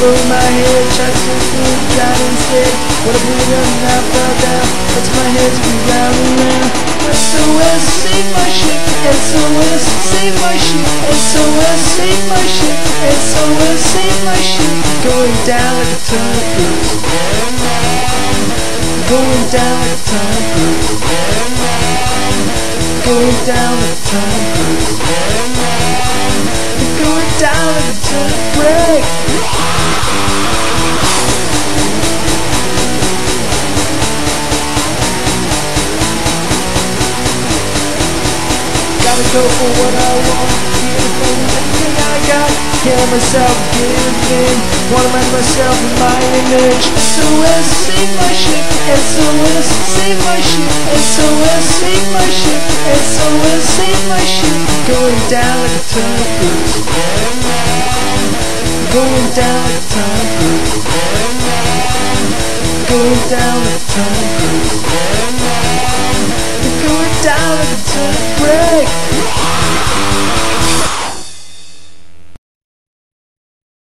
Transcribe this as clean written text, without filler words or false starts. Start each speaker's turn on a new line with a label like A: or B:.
A: over my head, tried to think down instead. What I put up and I fell down, but my head's been round and round. SOS, save my ship. SOS, save my ship. SOS, save my ship. SOS, save my ship. Going down like a ton of bricks. Going down like a ton of bricks. Going down like a ton of bricks. Going down like a ton of bricks. Gotta go for what I want, beautiful everything I got. Killing myself, giving, wanna make myself in my image. SOS, save my ship. SOS, save my ship. SOS, save my ship. SOS, save my ship. Going down like a ton of bricks. Going down like a ton of bricks. Going down like a ton of bricks. Going down like a ton of bricks.